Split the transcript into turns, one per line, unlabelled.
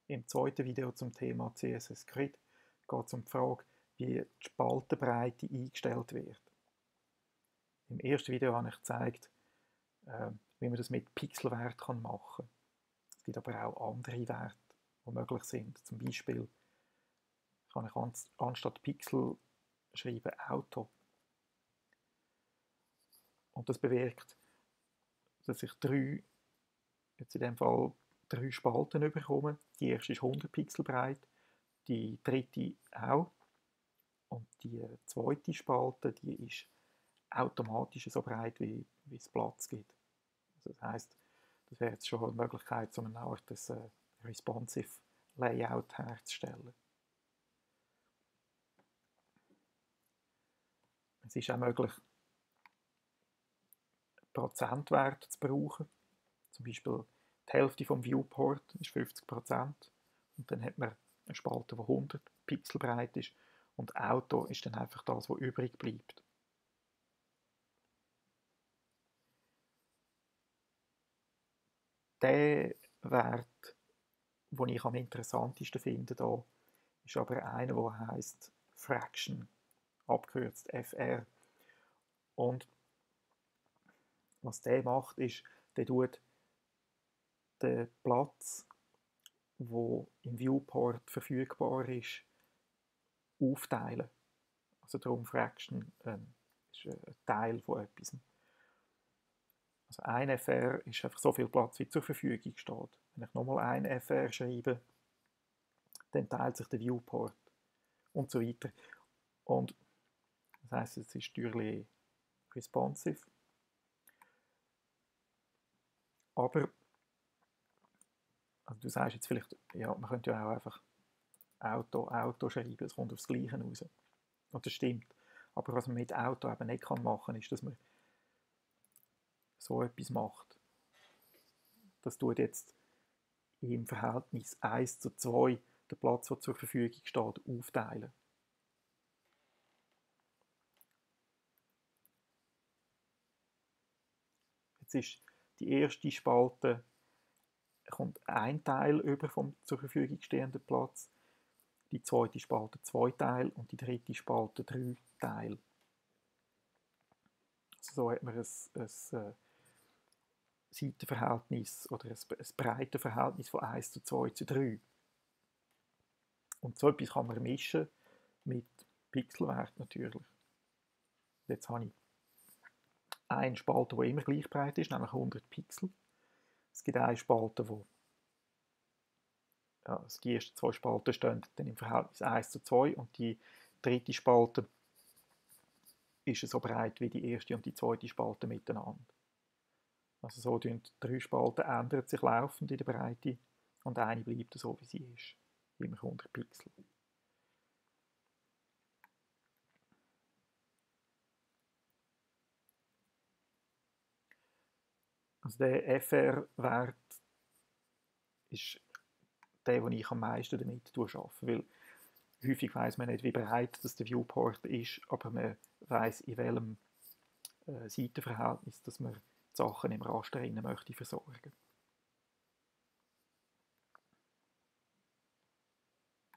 Im zweiten Video zum Thema CSS Grid geht es um die Frage, wie die Spaltenbreite eingestellt wird. Im ersten Video habe ich gezeigt, wie man das mit Pixelwerten machen kann. Es gibt aber auch andere Werte, die möglich sind. Zum Beispiel kann ich anstatt Pixel schreiben Auto. Und das bewirkt, dass ich jetzt in dem Fall drei Spalten bekomme. Die erste ist 100 Pixel breit, die dritte auch. Und die zweite Spalte, die ist automatisch so breit, wie es Platz gibt. Also das heisst, das wäre jetzt schon eine Möglichkeit, so eine Art des responsive Layout herzustellen. Es ist auch möglich, Prozentwerte zu brauchen. Zum Beispiel die Hälfte vom Viewport ist 50%. Und dann hat man eine Spalte, die 100 Pixel breit ist. Und Auto ist dann einfach das, was übrig bleibt. Der Wert, den ich am interessantesten finde, da, ist aber einer, der heisst Fraction, abgekürzt FR. Und was der macht, ist, der tut den Platz, der im Viewport verfügbar ist, aufteilen. Also darum Fraction ist ein Teil von etwas. Also ein FR ist einfach so viel Platz, wie zur Verfügung steht. Wenn ich nochmal ein FR schreibe, dann teilt sich der Viewport und so weiter. Und das heisst, es ist natürlich responsive. Aber also du sagst jetzt vielleicht, ja, man könnte ja auch einfach Auto schreiben, es kommt aufs Gleiche raus. Und das stimmt. Aber was man mit Auto eben nicht machen kann, ist, dass man so etwas macht. Das tut jetzt im Verhältnis 1:2 den Platz, der zur Verfügung steht, aufteilen. Jetzt ist die erste Spalte, kommt ein Teil über vom zur Verfügung stehenden Platz, die zweite Spalte 2 Teile und die dritte Spalte 3 Teile. Also so hat man ein Seitenverhältnis oder ein Breitenverhältnis von 1:2:3. Und so etwas kann man mischen mit Pixelwert natürlich. Jetzt habe ich eine Spalte, die immer gleich breit ist, nämlich 100 Pixel. Es gibt eine Spalte, wo die ersten zwei Spalten stehen dann im Verhältnis 1:2 und die dritte Spalte ist so breit wie die erste und die zweite Spalte miteinander. Also so die drei Spalten ändern sich laufend in der Breite und eine bleibt so, wie sie ist, immer 100 Pixel. Also der FR-Wert ist der, den ich am meisten damit arbeite, weil häufig weiss man nicht, wie breit das der Viewport ist, aber man weiss, in welchem Seitenverhältnis dass man die Sachen im Raster möchte versorgen.